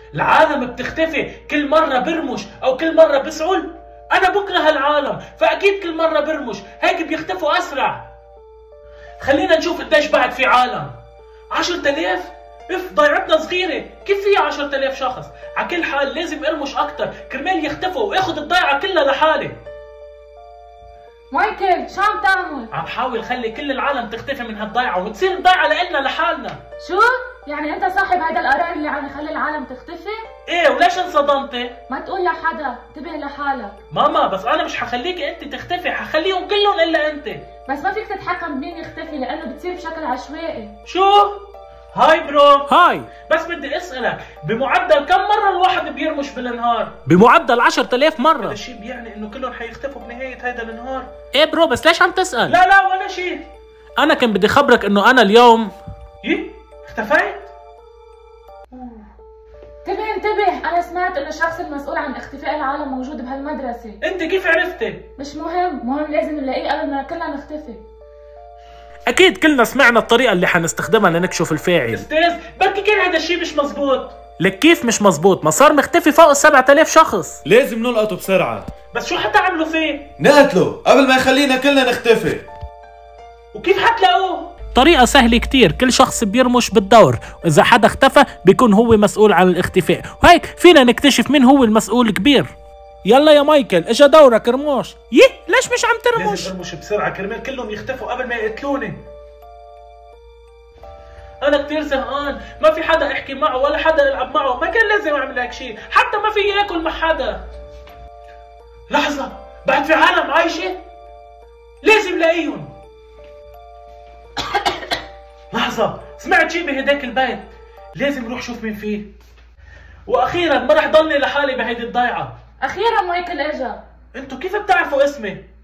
العالم بتختفي كل مرة برمش او كل مرة بسعل. انا بكره العالم فاكيد كل مرة برمش، هيك بيختفوا اسرع. خلينا نشوف قديش بعد في عالم. 10,000؟ اف ضيعتنا صغيرة، كيف في 10,000 شخص؟ على كل حال لازم ارمش اكتر كرمال يختفوا واخد الضيعة كلها لحالي. مايكل شو عم تعمل؟ عم حاول خلي كل العالم تختفي من هالضيعة وتصير الضيعة لإلنا لحالنا. شو؟ يعني انت صاحب هذا القرار اللي عم يخلي العالم تختفي؟ ايه وليش انصدمتي؟ ما تقول لحدا، انتبه لحالك. ماما بس انا مش حخليك انت تختفي، حخليهم كلهم الا انت. بس ما فيك تتحكم بمين يختفي لانه بتصير بشكل عشوائي. شو؟ هاي برو. هاي. بس بدي اسألك، بمعدل كم مرة الواحد بيرمش بالنهار؟ بمعدل 10,000 مرة. هذا الشيء بيعني انه كلهم حيختفوا بنهاية هذا النهار؟ ايه برو بس ليش عم تسأل؟ لا ولا شيء. انا كان بدي خبرك انه انا اليوم اختفيت؟ انتبه انا سمعت انه الشخص المسؤول عن اختفاء العالم موجود بهالمدرسة. انت كيف عرفتي؟ مش مهم لازم نلاقيه قبل ما كلنا نختفي. اكيد كلنا سمعنا الطريقة اللي حنستخدمها لنكشف الفاعل. استاذ بركي كان هذا الشيء مش مزبوط. لك كيف مش مزبوط؟ ما صار مختفي فوق 7,000 شخص. لازم نلقطه بسرعة. بس شو حتى عملوا فيه؟ نقتله قبل ما يخلينا كلنا نختفي. وكيف حتلاقوه؟ طريقة سهلة كتير، كل شخص بيرمش بالدور، وإذا حدا اختفى بيكون هو مسؤول عن الاختفاء، وهيك فينا نكتشف مين هو المسؤول الكبير. يلا يا مايكل اجا دورك رموش. ليش مش عم ترمش؟ لازم ارمش بسرعة كرمال كلهم يختفوا قبل ما يقتلوني. أنا كتير زهقان، ما في حدا أحكي معه ولا حدا ألعب معه، ما كان لازم أعمل هيك شيء، حتى ما في آكل مع حدا. لحظة، بعد في عالم عايشة؟ لازم لاقيهم. لحظة، سمعت شيء بهداك البيت، لازم روح شوف مين فيه. وأخيرا ما رح ضلني لحالي بهيدي الضيعة. اخيرا مايكل اجا. انتو كيف بتعرفوا اسمي؟